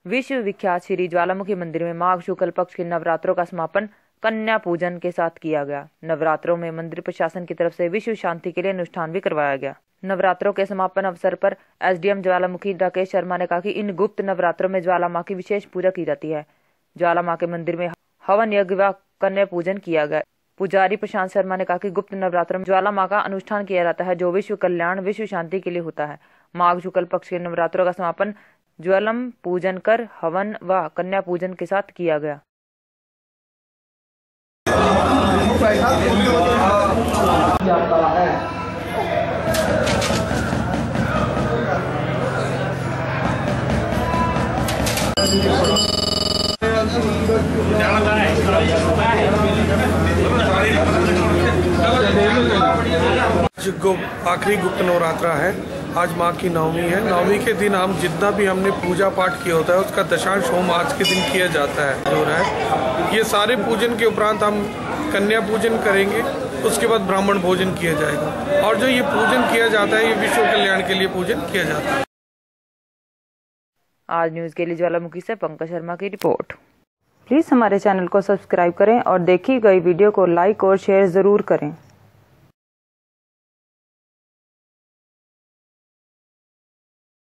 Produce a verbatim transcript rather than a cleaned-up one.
विश्व विख्यात श्री ज्वालामुखी मंदिर में माघ शुक्ल पक्ष के नवरात्रों का समापन कन्या पूजन के साथ किया गया। नवरात्रों में मंदिर प्रशासन की तरफ से विश्व शांति के लिए अनुष्ठान भी करवाया गया। नवरात्रों के समापन अवसर पर एसडीएम ज्वालामुखी राकेश शर्मा ने कहा कि इन गुप्त नवरात्रों में ज्वाला माँ की विशेष पूजा की जाती है। ज्वाला माँ के मंदिर में हवन यज्ञ व कन्या पूजन किया गया। पुजारी प्रशांत शर्मा ने कहा कि गुप्त नवरात्रों में ज्वाला माँ का अनुष्ठान किया जाता है, जो विश्व कल्याण विश्व शांति के लिए होता है। माघ शुक्ल पक्ष के नवरात्रों का समापन ज्वलम पूजन कर हवन व कन्या पूजन के साथ किया गया। आखिरी गुप्त नवरात्रा है। आज माँ की नवमी है। नवमी के दिन हम जितना भी हमने पूजा पाठ किया होता है उसका दशांश होम आज के दिन किया जाता है जो है। ये सारे पूजन के उपरांत हम कन्या पूजन करेंगे, उसके बाद ब्राह्मण भोजन किया जाएगा। और जो ये पूजन किया जाता है ये विश्व कल्याण के लिए पूजन किया जाता है। आज न्यूज के लिए ज्वालामुखी से पंकज शर्मा की रिपोर्ट। प्लीज हमारे चैनल को सब्सक्राइब करें और देखी गई वीडियो को लाइक और शेयर जरूर करें।